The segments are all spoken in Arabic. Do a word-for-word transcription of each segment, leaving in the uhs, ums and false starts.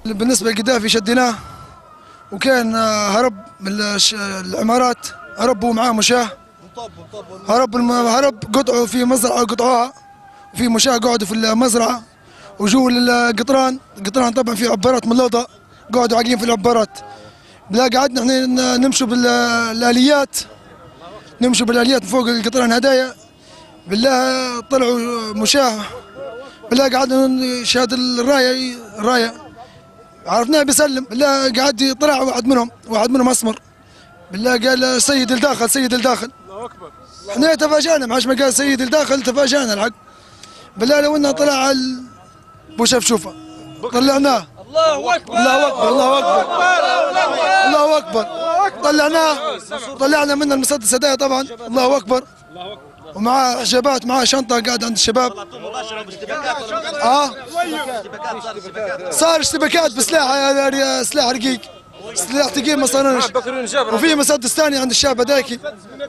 بالنسبه للقذافي شديناه وكان هرب من العمارات، هرب ومعاه مشاه، هرب هرب قطعوا في مزرعه قطعوها، وفي مشاه قعدوا في المزرعه، وجوا للقطران، القطران طبعا في عبارات من لوضه قعدوا عاقلين في العبارات. بلا قعدنا احنا نمشوا بالاليات، نمشوا بالاليات فوق القطران هدايا، بالله طلعوا مشاه، بالله قعدنا شهاد الرايه الرايه عرفناه بيسلم، بالله قاعد طلع واحد منهم واحد منهم اسمر، بالله قال سيد الداخل سيد الداخل. الله اكبر. احنا تفاجأنا، معاش ما قال سيد الداخل تفاجأنا الحق. بالله لو انه طلع ابو شفشوفه طلعناه. الله اكبر الله اكبر الله اكبر الله اكبر طلعناه، طلعنا من المسدس هدايا طبعا. الله اكبر. ومعاه حجابات، معاه شنطه قاعد عند الشباب. اه صار اشتباكات بسلاح، سلاح رقيق، سلاح ثقيل ما صارناش، وفي مسدس ثاني عند الشاب هذاكي.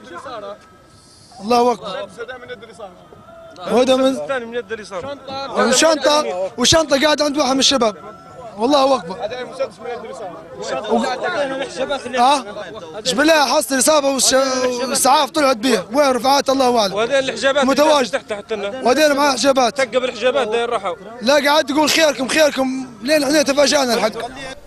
الله اكبر. وهذا من الثاني من يد اليسار، وشنطه وشنطه قاعد عند واحد من الشباب. والله اكبر. هذا مسدس من يد اليسار. اه جبلها حصل الاصابه والاسعاف طلعت به، وين رفعات الله اعلم. وهذين الحجابات متواجد تحت تحت لنا، وهذين معاه حجابات. ثقب الحجابات داير راحوا. لا قاعد يقول خيركم خيركم لين احنا تفاجأنا الحق.